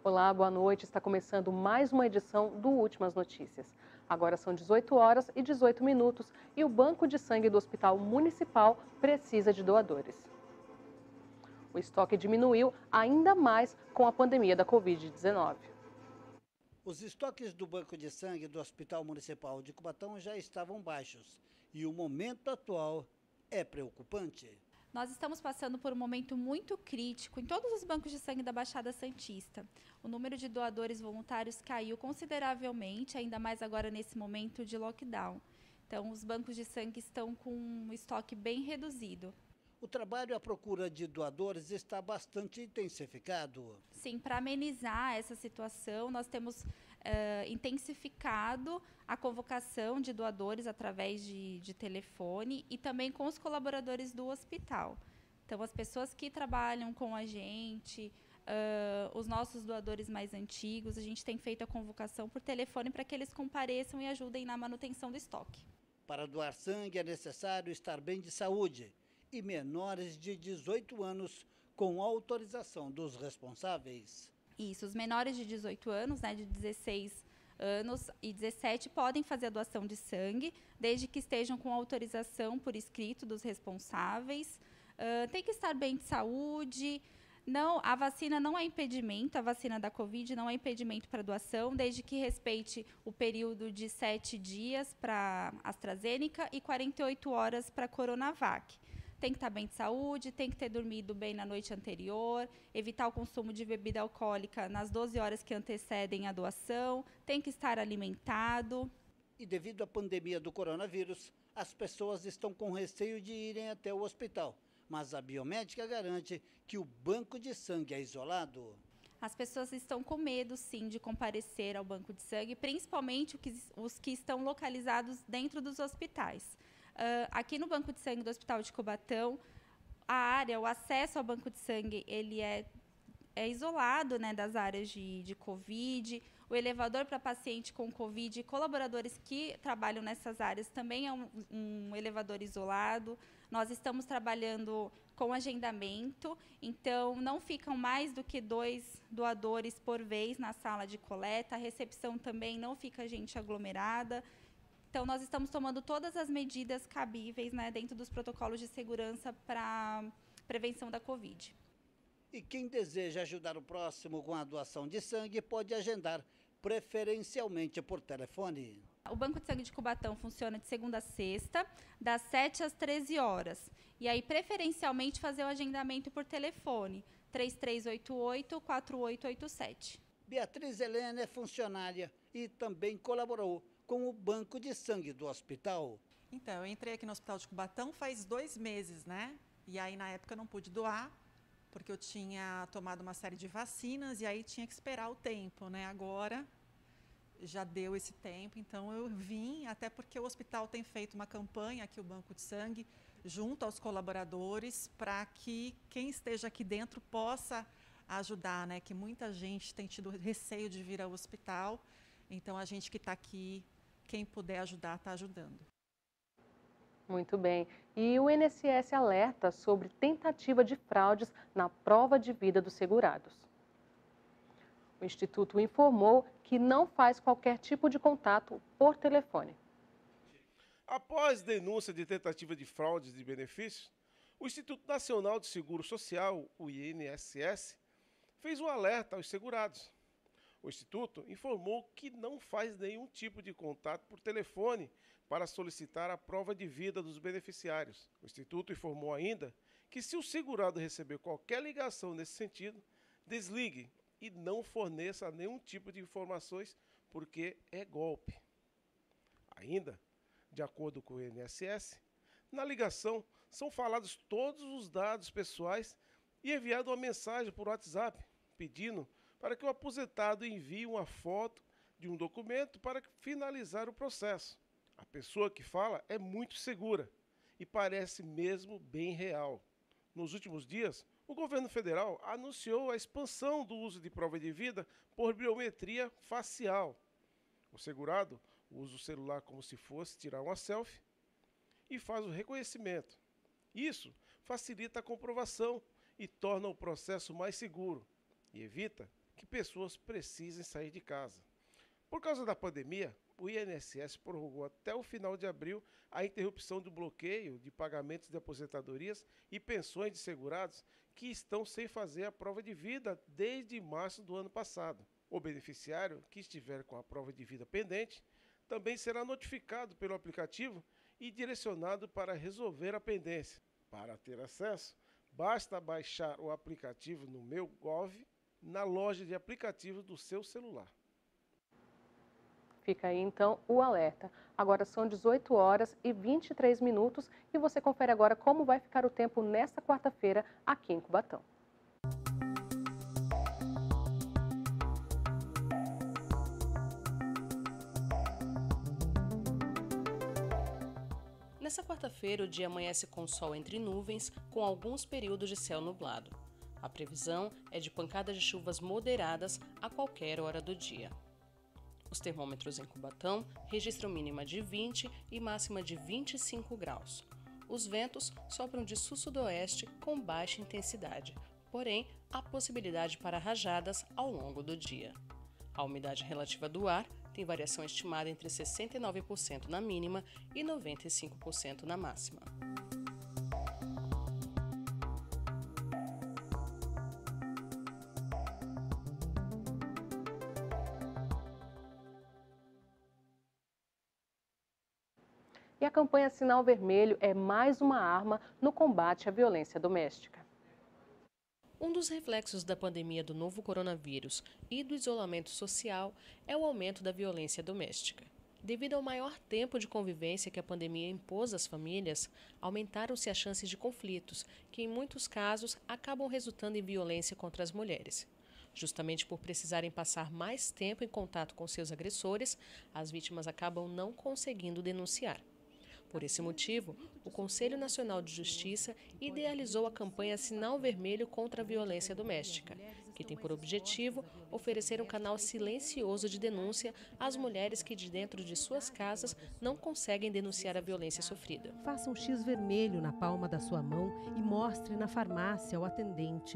Olá, boa noite. Está começando mais uma edição do Últimas Notícias. Agora são 18 horas e 18 minutos e o Banco de Sangue do Hospital Municipal precisa de doadores. O estoque diminuiu ainda mais com a pandemia da Covid-19. Os estoques do Banco de Sangue do Hospital Municipal de Cubatão já estavam baixos e o momento atual é preocupante. Nós estamos passando por um momento muito crítico em todos os bancos de sangue da Baixada Santista. O número de doadores voluntários caiu consideravelmente, ainda mais agora nesse momento de lockdown. Então, os bancos de sangue estão com um estoque bem reduzido. O trabalho à procura de doadores está bastante intensificado. Sim, para amenizar essa situação, nós temos intensificado a convocação de doadores através de telefone e também com os colaboradores do hospital. Então, as pessoas que trabalham com a gente, os nossos doadores mais antigos, a gente tem feito a convocação por telefone para que eles compareçam e ajudem na manutenção do estoque. Para doar sangue é necessário estar bem de saúde e menores de 18 anos com autorização dos responsáveis. Isso, os menores de 18 anos, né, de 16 anos e 17, podem fazer a doação de sangue, desde que estejam com autorização por escrito dos responsáveis. Tem que estar bem de saúde. Não, a vacina não é impedimento, a vacina da Covid não é impedimento para doação, desde que respeite o período de 7 dias para AstraZeneca e 48 horas para Coronavac. Tem que estar bem de saúde, tem que ter dormido bem na noite anterior, evitar o consumo de bebida alcoólica nas 12 horas que antecedem a doação, tem que estar alimentado. E devido à pandemia do coronavírus, as pessoas estão com receio de irem até o hospital. Mas a biomédica garante que o banco de sangue é isolado. As pessoas estão com medo, sim, de comparecer ao banco de sangue, principalmente os que estão localizados dentro dos hospitais. Aqui no Banco de Sangue do Hospital de Cubatão, a área, o acesso ao banco de sangue, ele é isolado, né, das áreas de Covid. O elevador para paciente com Covid e colaboradores que trabalham nessas áreas também é um elevador isolado. Nós estamos trabalhando com agendamento, então não ficam mais do que 2 doadores por vez na sala de coleta. A recepção também não fica gente aglomerada. Então, nós estamos tomando todas as medidas cabíveis, né, dentro dos protocolos de segurança para prevenção da Covid. E quem deseja ajudar o próximo com a doação de sangue pode agendar preferencialmente por telefone. O Banco de Sangue de Cubatão funciona de segunda a sexta, das 7 às 13 horas. E aí, preferencialmente, fazer o agendamento por telefone, 3388-4887. Beatriz Helena é funcionária e também colaborou com o banco de sangue do hospital. Então, eu entrei aqui no Hospital de Cubatão faz 2 meses, né? E aí, na época, eu não pude doar, porque eu tinha tomado uma série de vacinas e aí tinha que esperar o tempo, né? Agora já deu esse tempo, então eu vim, até porque o hospital tem feito uma campanha aqui, o Banco de Sangue, junto aos colaboradores, para que quem esteja aqui dentro possa ajudar, né? Que muita gente tem tido receio de vir ao hospital, então a gente que está aqui, quem puder ajudar, está ajudando. Muito bem. E o INSS alerta sobre tentativa de fraudes na prova de vida dos segurados. O Instituto informou que não faz qualquer tipo de contato por telefone. Após denúncia de tentativa de fraudes de benefícios, o Instituto Nacional de Seguro Social, o INSS, fez um alerta aos segurados. O Instituto informou que não faz nenhum tipo de contato por telefone para solicitar a prova de vida dos beneficiários. O Instituto informou ainda que, se o segurado receber qualquer ligação nesse sentido, desligue e não forneça nenhum tipo de informações, porque é golpe. Ainda, de acordo com o INSS, na ligação são falados todos os dados pessoais e enviada uma mensagem por WhatsApp pedindo para que o aposentado envie uma foto de um documento para finalizar o processo. A pessoa que fala é muito segura e parece mesmo bem real. Nos últimos dias, o governo federal anunciou a expansão do uso de prova de vida por biometria facial. O segurado usa o celular como se fosse tirar uma selfie e faz o reconhecimento. Isso facilita a comprovação e torna o processo mais seguro e evita que pessoas precisem sair de casa. Por causa da pandemia, o INSS prorrogou até o final de abril a interrupção do bloqueio de pagamentos de aposentadorias e pensões de segurados que estão sem fazer a prova de vida desde março do ano passado. O beneficiário que estiver com a prova de vida pendente também será notificado pelo aplicativo e direcionado para resolver a pendência. Para ter acesso, basta baixar o aplicativo no Meu Gov na loja de aplicativos do seu celular. Fica aí então o alerta. Agora são 18 horas e 23 minutos e você confere agora como vai ficar o tempo nesta quarta-feira aqui em Cubatão. Nessa quarta-feira, o dia amanhece com sol entre nuvens, com alguns períodos de céu nublado. A previsão é de pancadas de chuvas moderadas a qualquer hora do dia. Os termômetros em Cubatão registram mínima de 20 e máxima de 25 graus. Os ventos sopram de sul-sudoeste com baixa intensidade, porém, há possibilidade para rajadas ao longo do dia. A umidade relativa do ar tem variação estimada entre 69% na mínima e 95% na máxima. E a campanha Sinal Vermelho é mais uma arma no combate à violência doméstica. Um dos reflexos da pandemia do novo coronavírus e do isolamento social é o aumento da violência doméstica. Devido ao maior tempo de convivência que a pandemia impôs às famílias, aumentaram-se as chances de conflitos, que em muitos casos acabam resultando em violência contra as mulheres. Justamente por precisarem passar mais tempo em contato com seus agressores, as vítimas acabam não conseguindo denunciar. Por esse motivo, o Conselho Nacional de Justiça idealizou a campanha Sinal Vermelho contra a Violência Doméstica, que tem por objetivo oferecer um canal silencioso de denúncia às mulheres que de dentro de suas casas não conseguem denunciar a violência sofrida. Faça um X vermelho na palma da sua mão e mostre na farmácia ao atendente.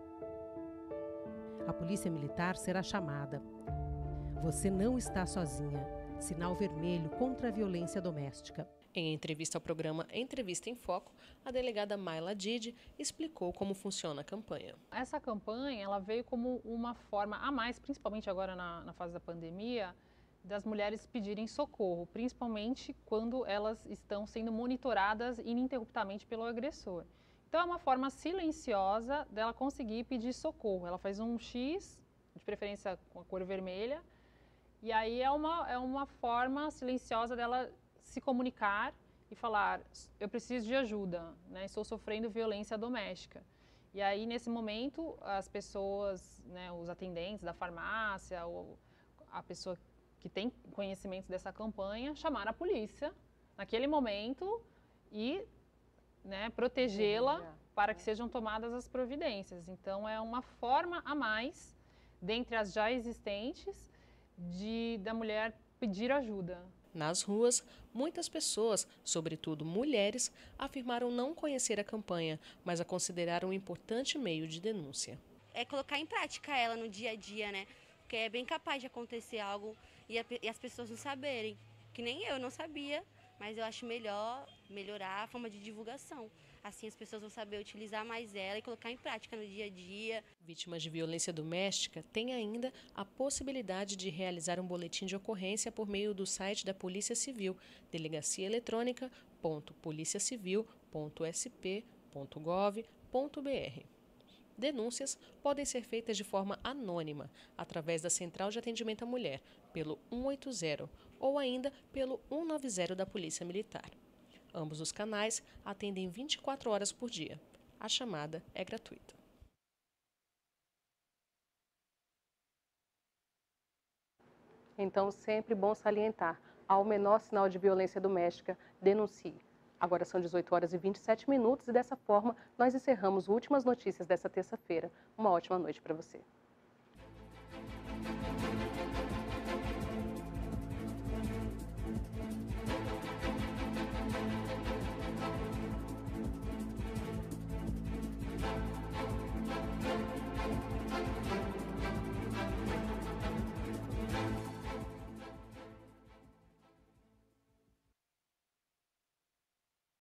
A Polícia Militar será chamada. Você não está sozinha. Sinal Vermelho contra a violência doméstica. Em entrevista ao programa Entrevista em Foco, a delegada Mayla Didi explicou como funciona a campanha. Essa campanha ela veio como uma forma a mais, principalmente agora na fase da pandemia, das mulheres pedirem socorro, principalmente quando elas estão sendo monitoradas ininterruptamente pelo agressor. Então é uma forma silenciosa dela conseguir pedir socorro. Ela faz um X, de preferência com a cor vermelha, e aí é uma forma silenciosa dela se comunicar e falar, eu preciso de ajuda, né? Estou sofrendo violência doméstica. E aí, nesse momento, as pessoas, né, os atendentes da farmácia, ou a pessoa que tem conhecimento dessa campanha, chamar a polícia naquele momento e, né, protegê-la para que sejam tomadas as providências. Então, é uma forma a mais, dentre as já existentes, da mulher pedir ajuda. Nas ruas, muitas pessoas, sobretudo mulheres, afirmaram não conhecer a campanha, mas a consideraram um importante meio de denúncia. É colocar em prática ela no dia a dia, né? Porque é bem capaz de acontecer algo e as pessoas não saberem. Que nem eu não sabia, mas eu acho melhorar a forma de divulgação. Assim as pessoas vão saber utilizar mais ela e colocar em prática no dia a dia. Vítimas de violência doméstica têm ainda a possibilidade de realizar um boletim de ocorrência por meio do site da Polícia Civil, delegaciaeletrônica.policiacivil.sp.gov.br. Denúncias podem ser feitas de forma anônima, através da Central de Atendimento à Mulher, pelo 180 ou ainda pelo 190 da Polícia Militar. Ambos os canais atendem 24 horas por dia. A chamada é gratuita. Então, sempre bom salientar, ao menor sinal de violência doméstica, denuncie. Agora são 18 horas e 27 minutos e dessa forma nós encerramos últimas notícias dessa terça-feira. Uma ótima noite para você.